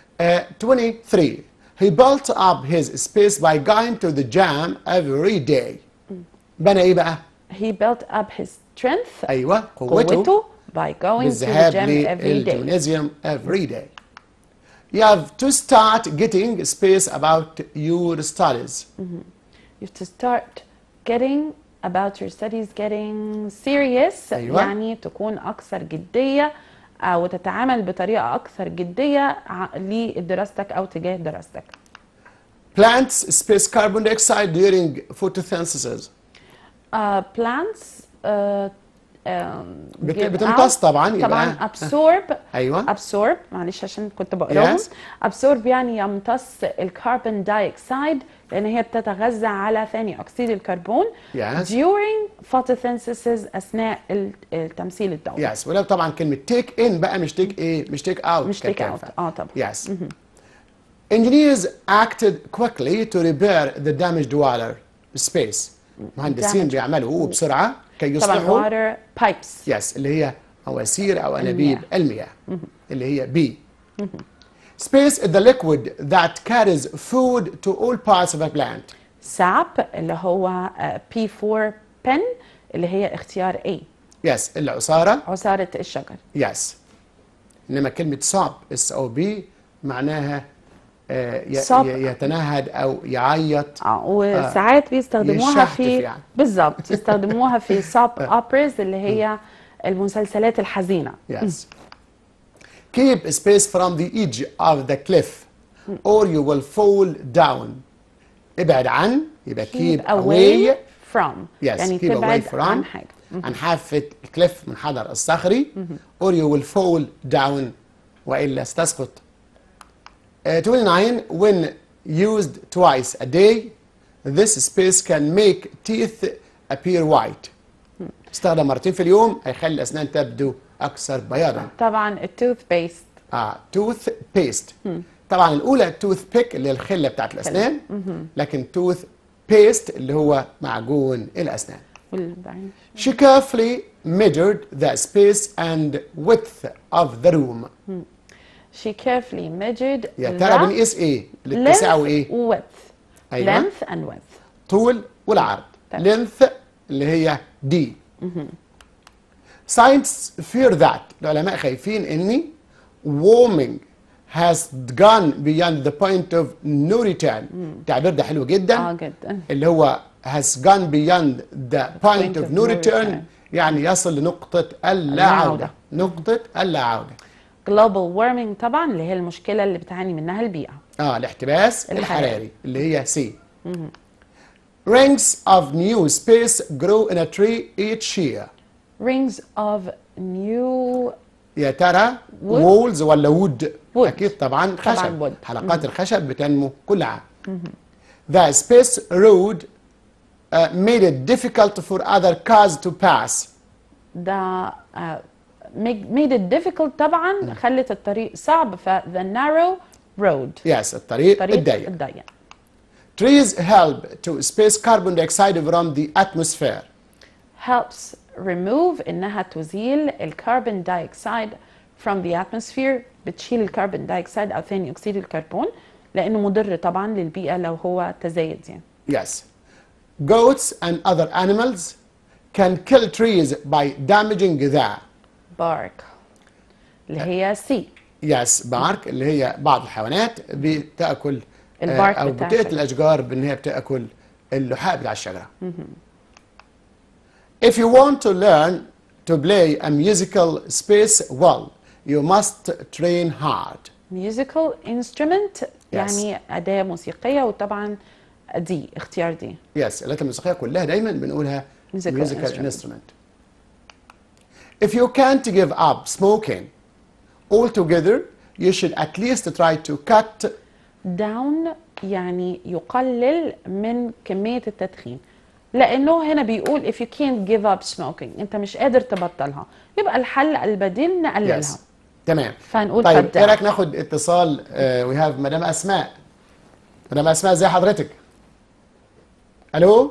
23 He built up his space by going to the gym every day. بنى ايه بقى؟
He built up his strength.
ايوه، قوته
by going to the gym every day.
للجيمنازيوم every day. You have to start getting space about your studies.
You have to start getting about your studies, getting serious.
أيوة.
يعني تكون أكثر جدية أو تتعامل بطريقة أكثر جدية لدراستك أو تجاه دراستك.
Plants space carbon dioxide during photosynthesis.
Plants
بتمتص طبعا.
طبعا absorb.
ايوه
absorb، معلش عشان كنت بقراهم. absorb يعني يمتص الكربون دايوكسيد لان هي بتتغذى على ثاني اكسيد الكربون. during photosynthesis اثناء التمثيل الضوئي.
ولو طبعا كلمه take in بقى مش take ايه، مش take out.
مش take out. طبعا.
Engineers acted quickly to repair the damaged water space. مهندسين بيعملوا بسرعه كي يصلحوا
طبعا water pipes.
اللي هي مواسير او انابيب المياه اللي هي B. Space is the liquid that carries food to all parts of a plant.
sap اللي هو P4 pen اللي هي اختيار A.
العصارة.
عصارة الشجر.
انما كلمة sop SOP معناها يتنهد او يعيط.
وساعات بيستخدموها في
يعني.
بالظبط يستخدموها في soap operas اللي هي المسلسلات الحزينة.
Keep space from the edge of the cliff or you will fall down. ابعد عن، يبقى keep away
from. يعني تبعد عن حاجة.
عن حافة الكليف منحدر الصخري or you will fall down وإلا ستسقط. 29 when used twice a day this space can make teeth appear white. استخدم مرتين في اليوم هيخلي الأسنان تبدو أكثر بياضا.
طبعا التوث بيست.
توث بيست. طبعا الأولى توث بيك اللي هي الخلة بتاعت الأسنان، لكن توث بيست اللي هو معجون الأسنان. She carefully measured the space and width of the room.
She carefully measured
يا ترى بنقيس ايه؟ الاتساع وايه؟
width. length and width.
طول والعرض. length اللي هي D. Scientists fear that العلماء خايفين ان warming has gone beyond the point of no return. التعبير ده حلو جدا.
جدا.
اللي هو has gone beyond the point of no return يعني يصل لنقطة اللا عودة. نقطة اللا عودة.
global warming طبعا اللي هي المشكلة اللي بتعاني منها البيئة.
الاحتباس
الحراري.
الحراري اللي هي C. Rings of new space grow in a tree each year.
rings of new
يا ترى
Wood.
وولز ولا وود؟
Wood.
اكيد طبعا خشب.
wood.
حلقات الخشب بتنمو كل عام. The space road made it difficult for other cars to pass.
ده made it difficult طبعا خلت الطريق صعب ف the narrow road
Yes الطريق الضيق.
الضيق.
Trees help to space carbon dioxide from the atmosphere.
helps remove انها تزيل الكربون دايوكسيد from the atmosphere، بتشيل الكربون دايوكسيد او ثاني اكسيد الكربون لانه مضر طبعا للبيئه لو هو تزايد يعني.
Yes. Goats and other animals can kill trees by damaging the
bark اللي هي سي.
Yes bark اللي هي بعض الحيوانات بتاكل
البارك
او
بتاع
بتقتل
الشجرة.
الاشجار بان هي بتاكل اللحاء بتاع الشجره. If you want to learn to play a musical space well, you must train hard.
musical instrument يعني أداة موسيقية، وطبعا دي اختيار دي.
Yes الآلات الموسيقية كلها دايما بنقولها
Musical
instrument. If you can't give up smoking altogether, you should at least try to cut
down يعني يقلل من كمية التدخين، لأنه هنا بيقول if you can't give up smoking أنت مش قادر تبطلها، يبقى الحل البديل نقللها.
Yes. تمام.
فنقول
طيب
cut
ايه
down.
رايك ناخد اتصال وي هاف مدام اسماء. مدام اسماء ازي حضرتك؟ الو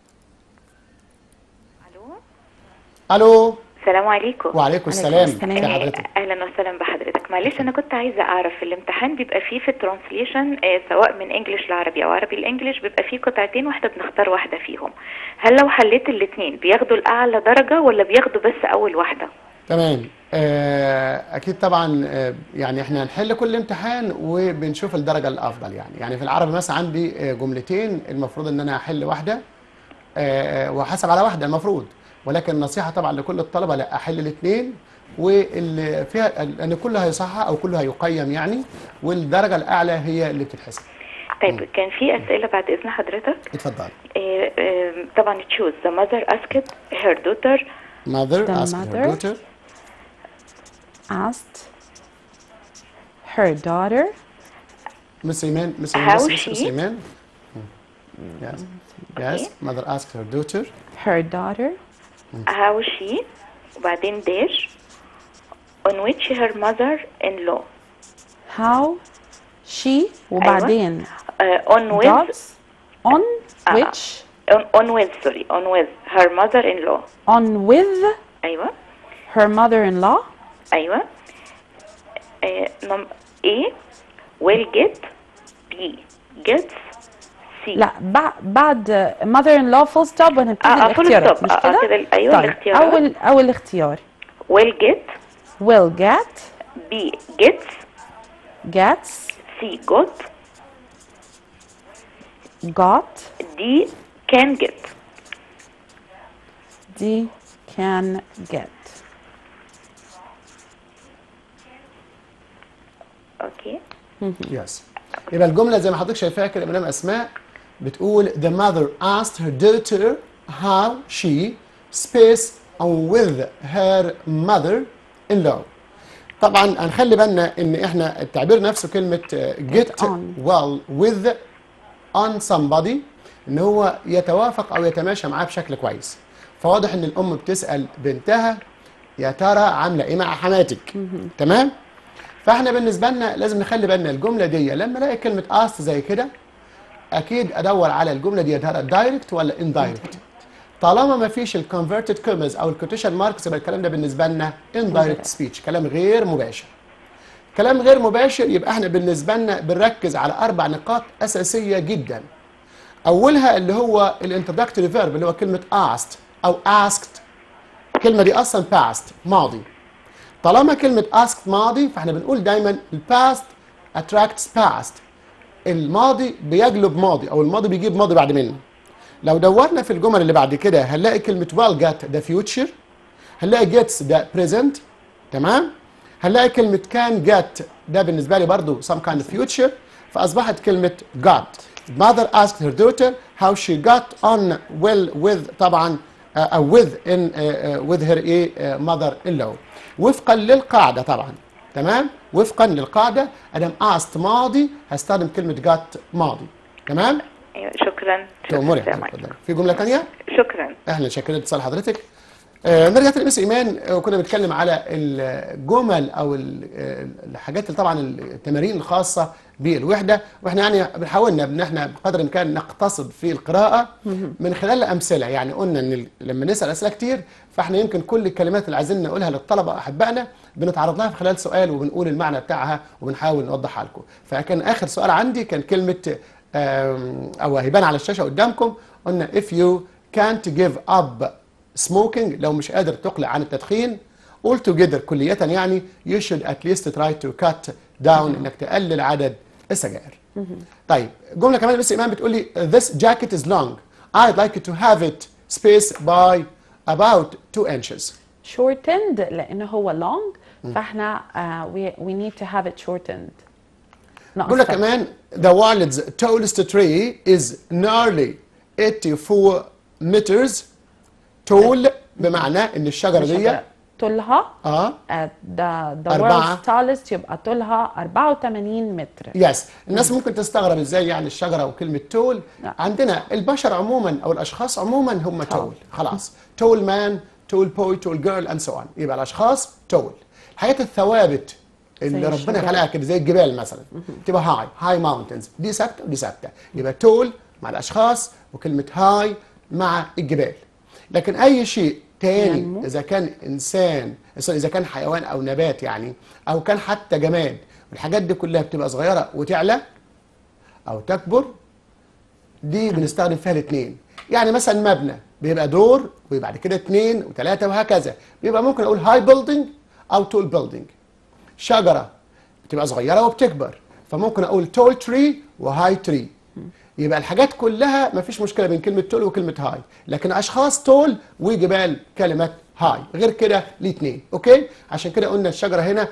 الو
الو.
السلام عليكم.
وعليكم السلام.
السلام.
ازي حضرتك؟
اهلا وسهلا بحضرتك. معلش انا كنت عايزه اعرف الامتحان بيبقى فيه في الترانسليشن سواء من انجلش لعربي او عربي لانجلش بيبقى فيه قطعتين واحده بنختار واحده فيهم، هل لو حليت الاثنين بياخدوا الاعلى درجه ولا بياخدوا بس اول واحده؟
تمام. اكيد طبعا يعني احنا هنحل كل امتحان وبنشوف الدرجه الافضل. يعني في العربي مثلا عندي جملتين المفروض ان انا احل واحده وحسب على واحده المفروض، ولكن النصيحه طبعا لكل الطلبه لا احل الاثنين، واللي فيها ان كله هيصحح او كله هيقيم يعني، والدرجه الاعلى هي اللي بتتحسب.
طيب كان في اسئله بعد اذن حضرتك.
اتفضل.
طبعا تشوز the mother asked her daughter
mother
The
asked her
mother
daughter
asked her daughter
Miss Iman
How
Miss
she-
Iman. Yes. Yes. Mother asked her daughter
her daughter
how she وبعدين dash on which her mother-in-law
how she وبعدين
on with
dots on which
on with sorry on with her mother-in-law.
on with
ايوه
her mother-in-law.
ايوه A will get B gets C.
لا بعد mother-in-law full stop وهنبتدي
full
الاختيارات
stop.
مش كده؟
كده ايوه
طيب
الاختيارات.
أول اختيار
will get
will get
B gets
gets
C got
got
D can get.
D can get.
اوكي
Yes. يبقى الجملة زي ما حضرتك شايفاها كده مدام أسماء بتقول the mother asked her daughter how she space on with her mother-in-law. طبعا هنخلي بالنا إن إحنا التعبير نفسه كلمة get
on.
well with on somebody إن هو يتوافق أو يتماشى معاه بشكل كويس. فواضح إن الأم بتسأل بنتها يا ترى عاملة إيه مع حماتك؟ تمام؟ فاحنا بالنسبه لنا لازم نخلي بالنا الجمله دي لما الاقي كلمه asked زي كده اكيد ادور على الجمله دي ترى دايركت ولا indirect. طالما ما فيش الكونفرتد كومز او الكوتيشن ماركس يبقى الكلام ده بالنسبه لنا indirect speech، كلام غير مباشر. كلام غير مباشر يبقى احنا بالنسبه لنا بنركز على 4 نقاط اساسيه جدا. اولها اللي هو الانتروداكتوري فيرب اللي هو كلمه asked او asked. الكلمه دي اصلا past ماضي. طالما كلمة asked ماضي فاحنا بنقول دايما past attracts past. الماضي بيجلب ماضي او الماضي بيجيب ماضي بعد منه. لو دورنا في الجمل اللي بعد كده هنلاقي كلمة well get ده future، هنلاقي gets ده present، تمام؟ هنلاقي كلمة كان جت ده بالنسبة لي برضو some kind of future، فأصبحت كلمة got. mother asked her daughter how she got on well with طبعا with in with her mother in law. وفقا للقاعدة طبعا، تمام؟ وفقا للقاعدة أنا asked ماضي هستخدم كلمة got ماضي، تمام؟
ايوه شكرا.
تأمري
شكرا.
في جملة تانية؟
شكرا.
اهلا شاكرين لاتصال حضرتك. نرجع تاني مس ايمان، وكنا بنتكلم على الجمل او الحاجات اللي طبعا التمارين الخاصه بالوحده، واحنا يعني بنحاولنا ان احنا بقدر الامكان نقتصد في القراءه من خلال الامثله. يعني قلنا ان لما نسال اسئله كتير فاحنا يمكن كل الكلمات اللي عايزين نقولها للطلبه احبائنا بنتعرض لها في خلال سؤال وبنقول المعنى بتاعها وبنحاول نوضحها لكم. فكان اخر سؤال عندي كان كلمه او هيبان على الشاشه قدامكم، قلنا if you can't give up smoking، لو مش قادر تقلع عن التدخين altogether كلية، يعني you should at least try to cut down انك تقلل عدد السجائر. طيب جملة كمان بس ايمان بتقول لي this jacket is long I'd like to have it spaced by about 2 inches.
shortened لأنه هو long فاحنا we need to have it shortened.
جملة كمان the world's tallest tree is nearly 84 meters tall، بمعنى ان الشجرة دي
طولها the world's tallest يبقى طولها 84 متر.
يس الناس ممكن تستغرب ازاي يعني الشجرة وكلمة تول. عندنا البشر عموما او الاشخاص عموما هم تول، خلاص تول مان تول بوي تول جيرل اند سو اون، يبقى الاشخاص تول. الحياة الثوابت اللي ربنا خلقها كده زي الجبال مثلا تبقى هاي ماونتنز، دي ثابته ودي ثابته، يبقى تول مع الاشخاص وكلمة هاي مع الجبال. لكن اي شيء تاني اذا كان انسان، اذا كان حيوان او نبات يعني، او كان حتى جماد، والحاجات دي كلها بتبقى صغيره وتعلى او تكبر، دي بنستخدم فيها الاثنين. يعني مثلا مبنى بيبقى دور وبعد كده 2 و3 وهكذا، بيبقى ممكن اقول هاي بيلدينج او تول بيلدينج. شجره بتبقى صغيره وبتكبر فممكن اقول تول تري وهاي تري. يبقى الحاجات كلها ما فيش مشكله بين كلمه تول وكلمه هاي، لكن اشخاص تول وجبال كلمه هاي، غير كده الاثنين. اوكي، عشان كده قلنا الشجره هنا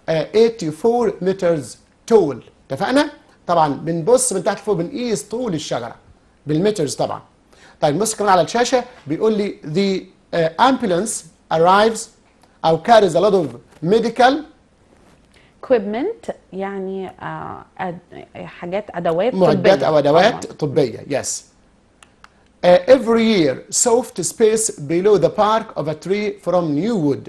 84 مترز تول، اتفقنا؟ طبعا بنبص من تحت لفوق بنقيس طول الشجره بالمترز طبعا. طيب بص كمان على الشاشه بيقول لي the ambulance arrives او carries a lot of medical
equipment، يعني حاجات ادوات
معدات او ادوات طبيه. يس every year soft space below the bark of a tree from new wood.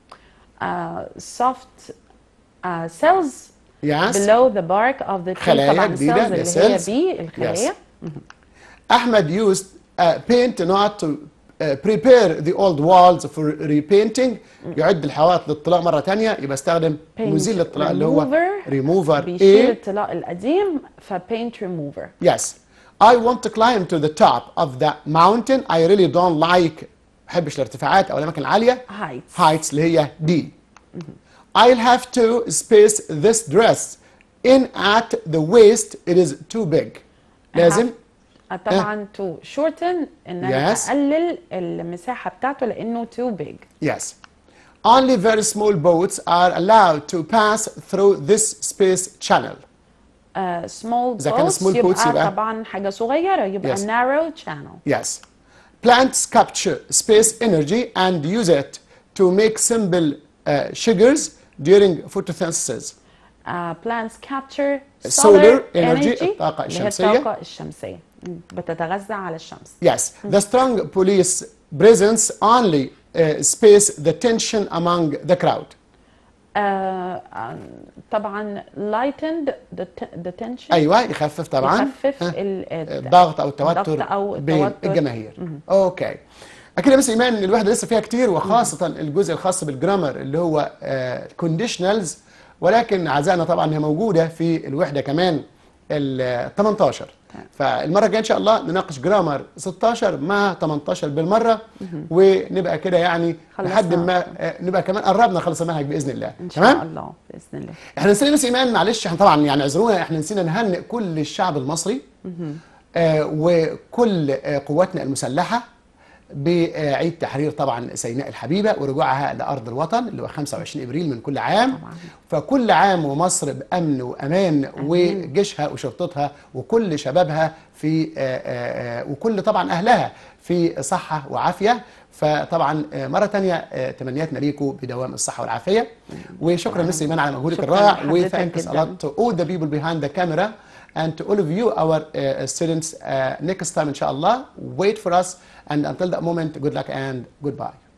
soft cells
yes
below the bark of the tree.
خلايا جديده
اللي هي بي الخلايا.
احمد used paint not to prepare the old walls for repainting، يعد الحوائط للطلاء مرة تانية، يبقى استخدم مزيل للطلاء اللي هو remover.
بيشيل الطلاء القديم فpaint remover.
Yes. I want to climb to the top of the mountain. I really don't like، بحبش الارتفاعات أو الأماكن العالية. heights اللي هي دي. I'll have to space this dress in at the waist. It is too big. لازم
طبعا to shorten ان انا اقلل المساحه بتاعته لانه too big.
Yes. Only very small boats are allowed to pass through this space channel.
small
إذا كان small boats
يبقى طبعا حاجه صغيره يبقى narrow channel.
Yes. Plants capture space energy and use it to make simple sugars during photosynthesis.
plants capture
solar energy الطاقة الشمسية.
الطاقة الشمسية بتتغذى على الشمس.
Yes. The strong police presence only space the tension among the crowd.
طبعا lightened the tension.
أيوة يخفف طبعا.
يخفف
الضغط أو التوتر بين الجماهير. أوكي. أكيد يا مس إيمان الوحدة لسه فيها كتير، وخاصة الجزء الخاص بالجرامر اللي هو conditionals، ولكن أعزائنا طبعا هي موجودة في الوحدة كمان ال 18. فالمرة الجاية إن شاء الله نناقش جرامر 16 مع 18 بالمرة، ونبقى كده يعني لحد ما نبقى كمان قربنا نخلص المنهج بإذن الله.
إن شاء الله بإذن الله.
إحنا نسينا بس إيمان، معلش إحنا طبعا يعني اعذرونا، إحنا نسينا نهنئ كل الشعب المصري وكل قواتنا المسلحة بعيد تحرير طبعا سيناء الحبيبة ورجوعها لأرض الوطن اللي هو 25 إبريل من كل عام
طبعا.
فكل عام ومصر بأمن وأمان وجيشها وشرطتها وكل شبابها في وكل طبعا أهلها في صحة وعافية. فطبعا مرة تانية تمنياتنا ليكم بدوام الصحة والعافية. وشكرا مس إيمان على مجهودك الرائع. وthanks a lot to all the people behind the camera and to all of you our students. Next time inshallah, wait for us, and until that moment, good luck and goodbye.